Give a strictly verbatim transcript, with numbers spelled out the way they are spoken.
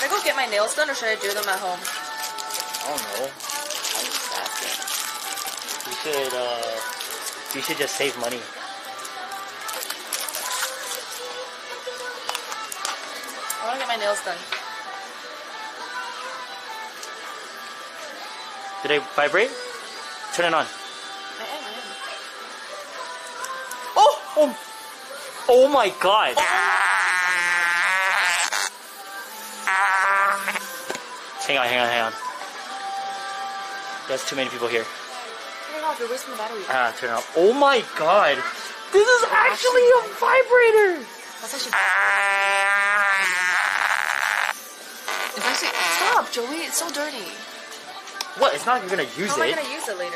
I go get my nails done or should I do them at home? I don't know. I'm just asking. You should, uh, you should just save money. I want to get my nails done. Did they vibrate? Turn it on. I am, I am. Oh! Oh! Oh my god! Hang on, hang on, hang on. There's too many people here. Turn it off, you're wasting the battery. Ah, turn it off. Oh my god! This is actually a vibrator! That's actually... It's actually... Stop, Joey, it's so dirty. What? It's not like you're gonna use How am I it. gonna use it later?